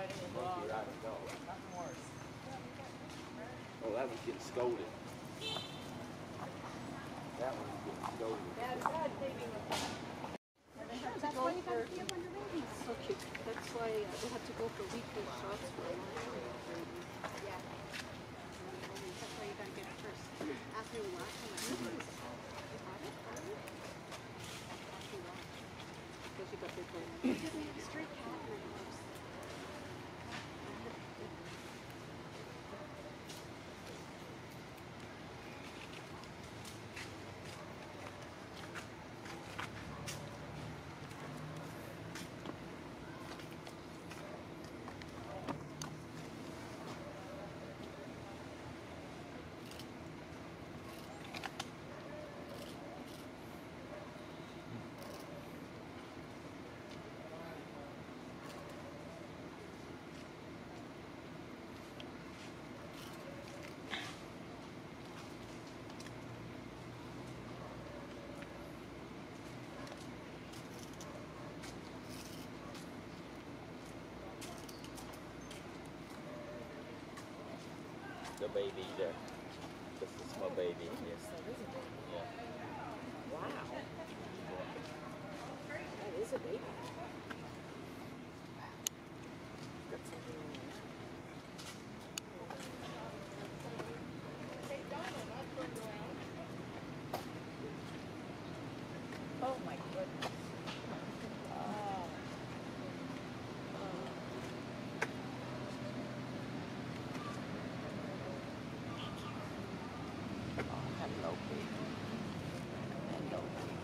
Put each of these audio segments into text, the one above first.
Oh, that one's getting scolded. That one's getting scolded. That's why you gotta be up on your babies. So cute. That's why they have to go for weekly shots for a long time. Yeah. That's why you gotta get it first. Ask me last time I had it. Because you got big one. You give me a straight cat in my house. The baby there. This is my baby. Yes. That is a baby. Yeah. Wow. That is a baby. Got something in there. Oh my goodness. Hello, baby. Hello, baby.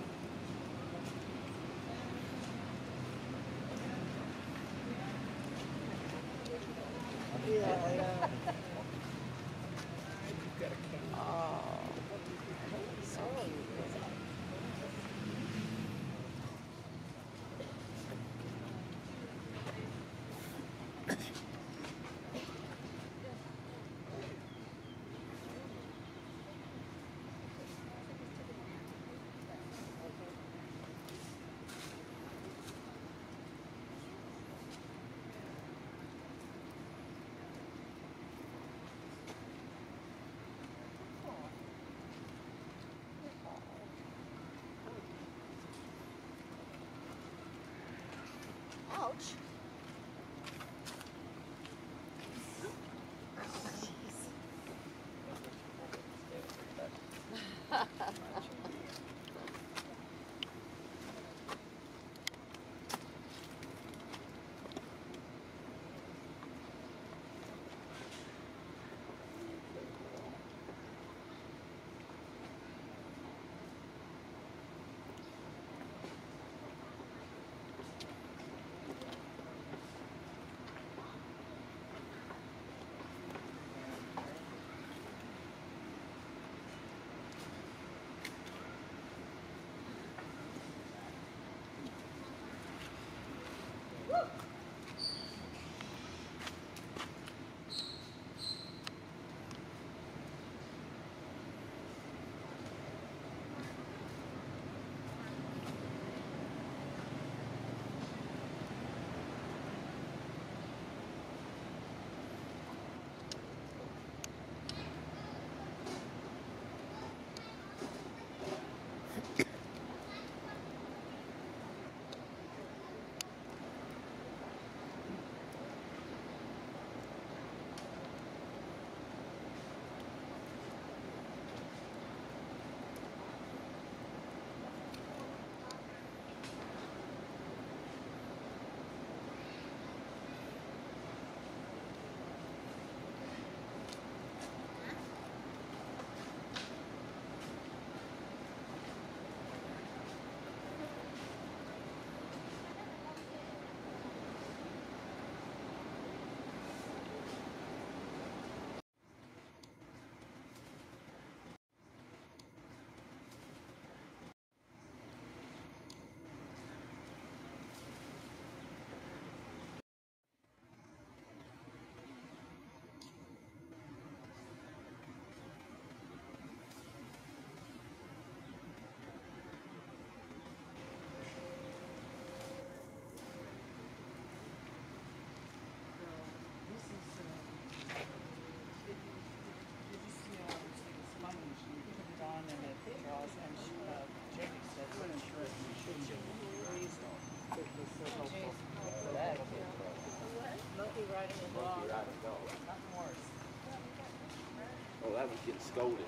one's getting scolded.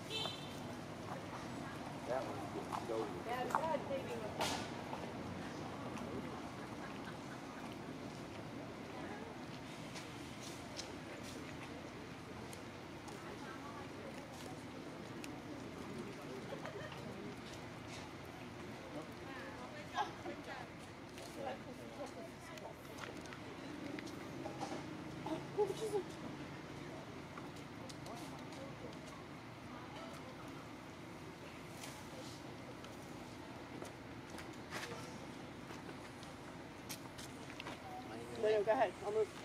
That one's getting scolded. No, go ahead. I'll move.